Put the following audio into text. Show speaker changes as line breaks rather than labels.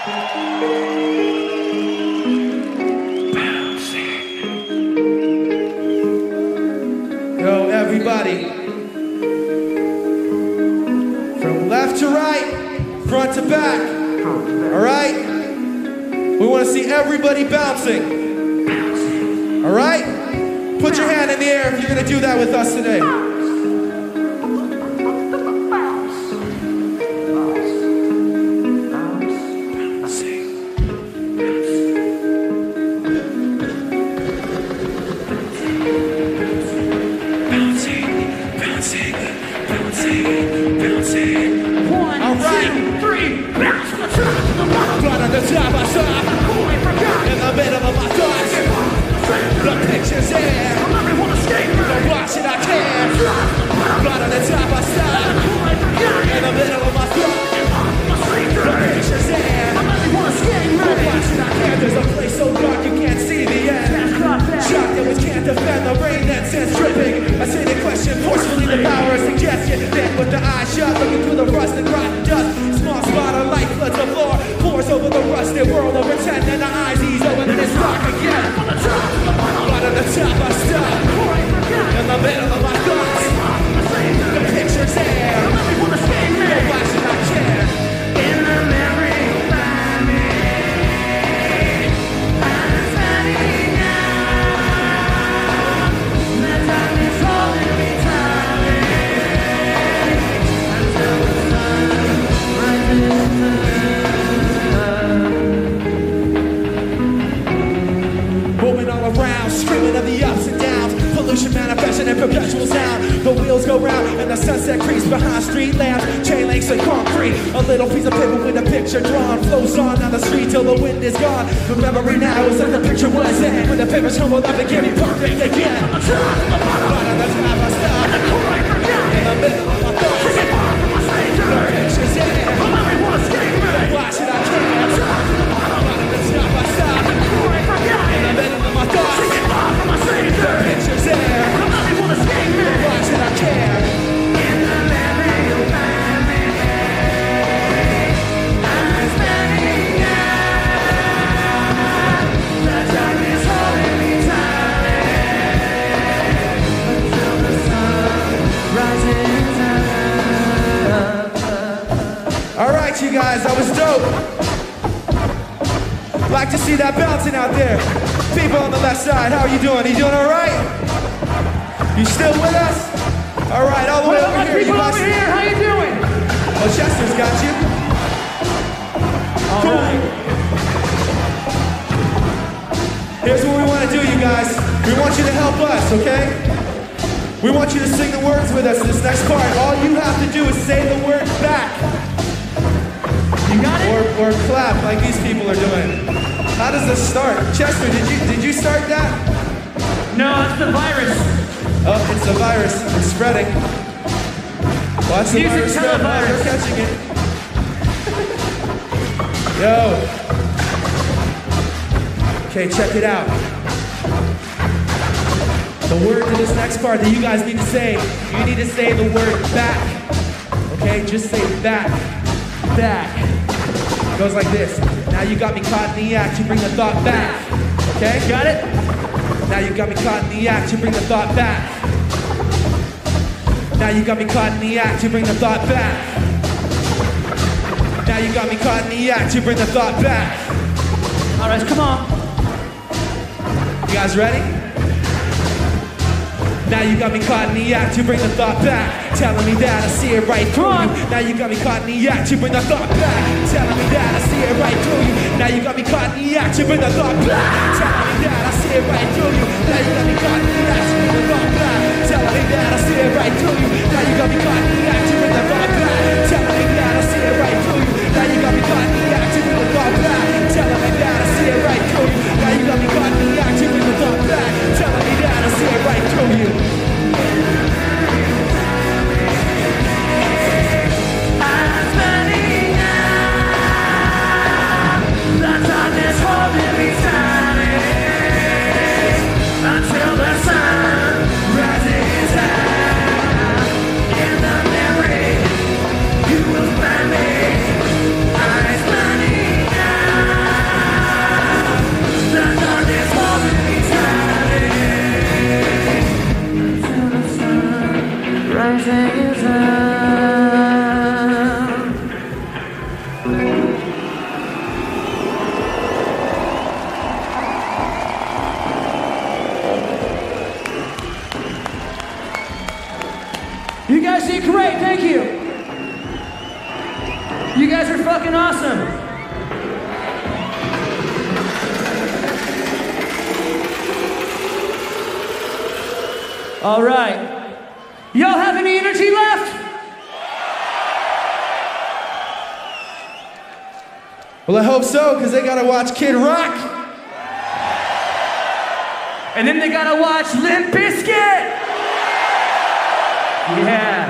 Yo, everybody. From left to right, front to back. All right? We want to see everybody bouncing. All right? Put your hand in the air if you're going to do that with us today. You guys, that was dope. Like to see that bouncing out there. People on the left side, how are you doing? You doing all right? You still with us? All right, all the way over here.
People over here, how you doing?
Oh, Chester's got you.
All right.
Here's what we want to do, you guys. We want you to help us, okay? We want you to sing the words with us in this next part. All you have to do is say the word back.
You got it?
Or clap like these people are doing. How does this start? Chester, did you start that?
No, it's the virus.
Oh, it's the virus. It's spreading. Watch the
Music
virus spread. Oh, you're catching it. Yo. Okay, check it out. The word to this next part that you guys need to say, you need to say the word back. Okay, just say back. Back. It goes like this. Now you got me caught in the act, you bring the thought back. Okay?
Got it?
Now you got me caught in the act, you bring the thought back. Now you got me caught in the act, you bring the thought back. Now you got me caught in the act, you bring the thought back.
All right, come on.
You guys ready? Now you got me caught in the act, you bring the thought back. Telling me that I see it right through you. Now you got me caught in the act, you bring the thought back. Telling me that I see it right through you. Now you got me caught in the act, you bring the thought back. Telling me that I see it right through you. Now you got me caught in the act, you bring the thought back. Telling me that I see it right through you. Now you got me caught in the act, you bring the thought back. Telling me that I see it right through you. Now you got me caught in the act, you bring the thought back. Telling me that I see it right through you. Now you got me caught in the act, you bring the thought back. Telling me that I see it right through you.
You guys did great, thank you. You guys are fucking awesome. All right. Y'all have any energy left?
Well, I hope so, because they gotta watch Kid Rock.
And then they gotta watch Limp Bizkit. Yeah.